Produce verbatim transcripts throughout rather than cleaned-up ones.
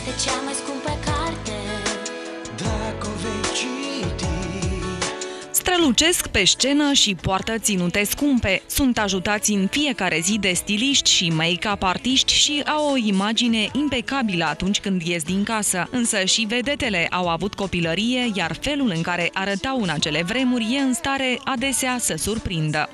este cea mai scumpă carte. Dacă o vei citi. Strălucesc pe scenă și poartă ținute scumpe. Sunt ajutați în fiecare zi de stiliști și make-up artiști și au o imagine impecabilă atunci când ies din casă. Însă și vedetele au avut copilărie, iar felul în care arătau în acele vremuri e în stare adesea să surprindă.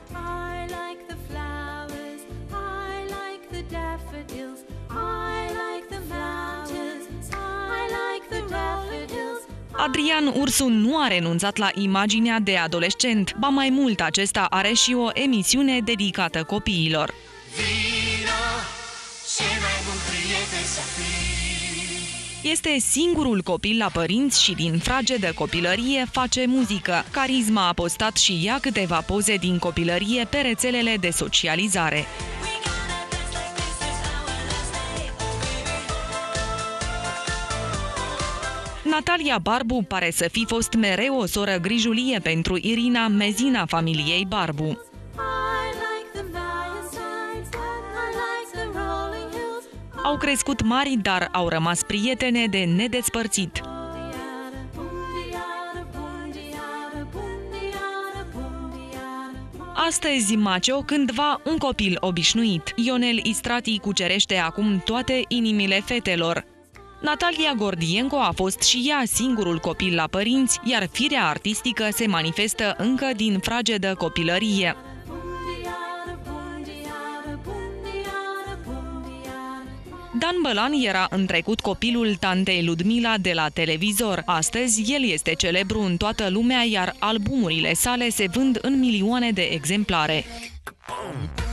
Adrian Ursu nu a renunțat la imaginea de adolescent, ba mai mult, acesta are și o emisiune dedicată copiilor. Vino, ce mai bun prieten să fii. Este singurul copil la părinți și din fragedă copilărie face muzică. Carisma a postat și ea câteva poze din copilărie pe rețelele de socializare. Natalia Barbu pare să fi fost mereu o soră grijulie pentru Irina, mezina familiei Barbu. Au crescut mari, dar au rămas prietene de nedespărțit. Astăzi Macio, cândva un copil obișnuit. Ionel Istrati cucerește acum toate inimile fetelor. Natalia Gordienko a fost și ea singurul copil la părinți, iar firea artistică se manifestă încă din fragedă copilărie. Dan Bălan era în trecut copilul tantei Ludmila de la televizor. Astăzi el este celebru în toată lumea, iar albumurile sale se vând în milioane de exemplare.